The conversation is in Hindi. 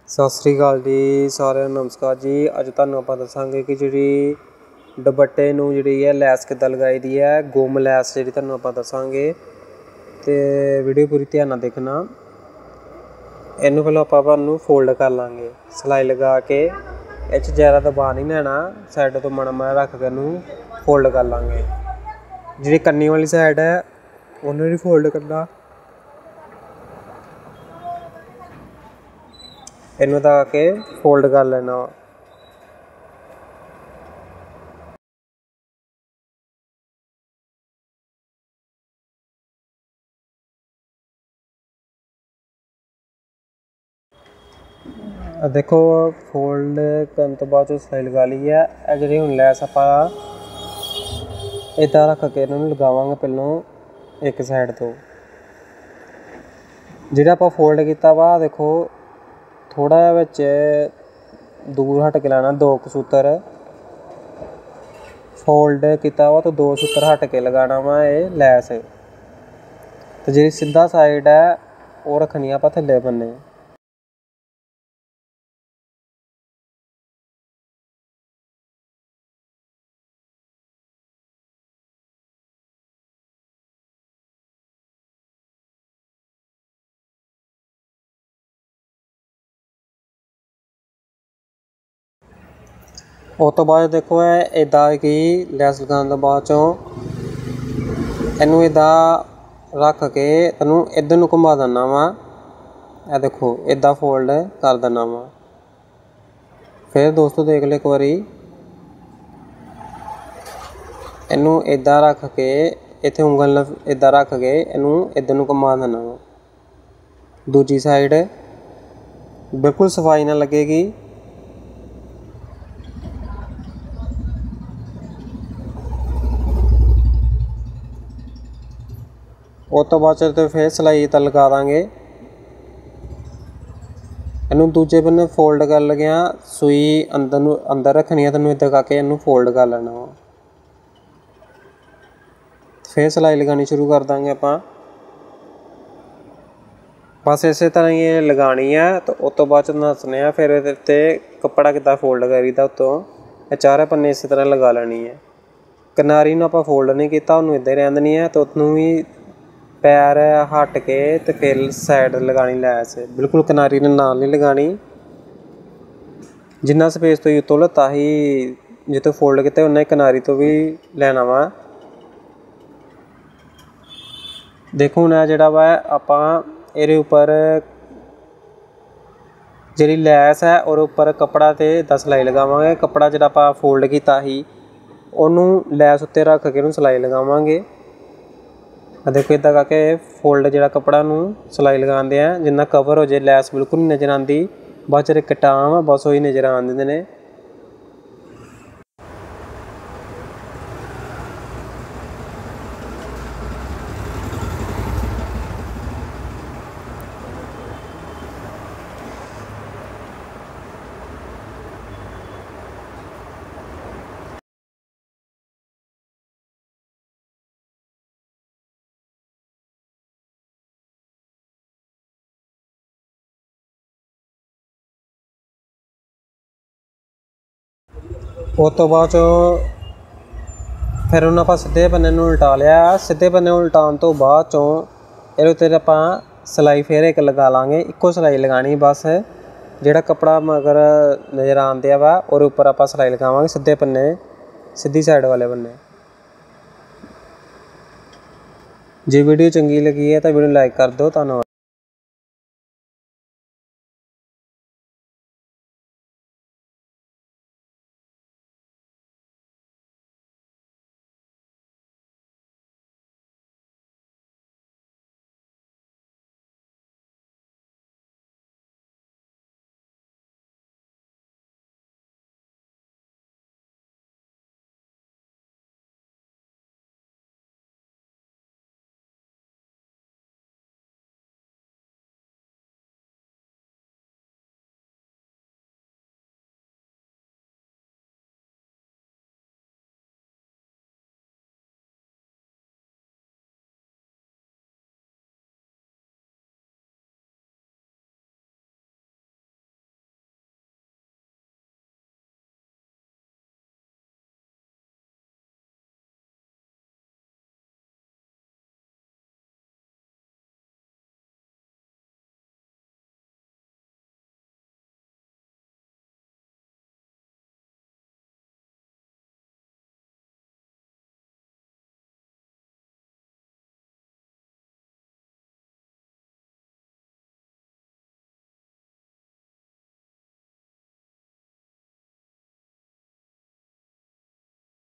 सत श्री अकाल जी सारे नमस्कार जी। अज तुहानूं आपां दस्सांगे कि जिहड़ी दुपट्टे नूं जिहड़ी है लैस किद्दां लगाई दी है। गुम लैस जिहड़ी तुहानूं आपां दस्सांगे ते वीडियो पूरी ध्यान नाल देखना। इहनूं पहलों आपां इहनूं फोल्ड कर लांगे सिलाई लगा के। इह 'च ज़्यादा दबाव नहीं लैना, साइड तो माड़ा माड़ा रख के इहनूं फोल्ड कर लांगे। जिहड़ी कन्नी वाली साइड है उहनूं भी फोल्ड करना। इनू दबा के फोल्ड कर लेना। देखो फोल्ड करने तो बाद सिलाई लगा ली है। जी हम लैस आप इदा रख के इन्होंने लगावांगे पहलों एक साइड तो जिहड़ा आप फोल्ड किया वा देखो थोड़ा विच दूर हट के लाना। 2 सूत्र फोल्ड किया वा तो 2 सूत्र हट के लगाना वा ये लैस। तो जी सीधा साइड है वो रखनी आप थल्ले बन्ने। उस तो बाद देखो इदा कि लैस लगाने तो बाद चों इनू इदा रख के तेनों इधर नूं घुमा देना वा। यह देखो इदा फोल्ड कर देना वा। फिर दोस्तों देख लो एक बारी इनू इदा रख के इत्थे उंगल इदा रख के इनू इधर नूं घुमा देना वा। दूजी साइड बिल्कुल सफाई ना लगेगी। उस तो बाद तो फिर सिलाई तो लगा देंगे। इनू दूजे बन्ने फोल्ड कर लग्या सूई अंदर रखनी है। तेनों इदा करके इनू फोल्ड कर लेना वा। फिर सिलाई लगानी शुरू कर देंगे आपां। बस इस तरह ही लगानी है। तो उस तो बाद दसने फिर इहदे कपड़ा किद्दां फोल्ड करीदा उत्तों। चारे पन्ने इस तरह लगा लेनी है। किनारी नूं आपां फोल्ड नहीं किया उन्होंने इदा ही रहन देनी है। तो उसनूं भी पैर हट के तो फिर साइड लगानी लैस। बिल्कुल किनारी ने नाल नहीं लगानी। जिन्ना स्पेस तो उत्तों लत्ता ही जितों फोल्ड किया उन्ना ही किनारी तो भी लेना वा। देखो हुण जिहड़ा वा आपां इहदे उपर जिहड़ी लैस है और उपर कपड़ा ते इदां सिलाई लगावांगे। कपड़ा जिहड़ा आपां फोल्ड किया ही उहनूं लैस उत्ते रख के उहनूं सिलाई लगावांगे। देखो इदा करके फोल्ड जिहड़ा कपड़ा नूं सिलाई लगाते हैं जिन्ना कवर हो जाए लैस बिल्कुल नहीं नज़र आती। बाद च कटाम बस वही नज़र आते हैं। उस तो बाद फिर उन्हें आप सीधे बन्ने नूं उल्टा लिया। सीधे बन्ने उल्टाने तो बाद चों इहदे उत्ते आपां सिलाई फिर एक लगा लांगे। इक्को सिलाई लगानी बस। जिहड़ा कपड़ा मगर नज़र आंदे वा और उपर आपां सिलाई लगावांगे सीधे बन्ने सीधी साइड वाले बन्ने। जे वीडियो चंगी लगी है तो वीडियो लाइक कर दो। धन्नवाद।